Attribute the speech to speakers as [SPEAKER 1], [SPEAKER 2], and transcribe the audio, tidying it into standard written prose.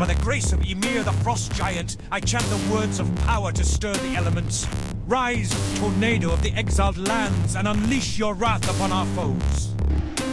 [SPEAKER 1] By the grace of Ymir the Frost Giant, I chant the words of power to stir the elements. Rise, tornado of the exiled lands, and unleash your wrath upon our foes.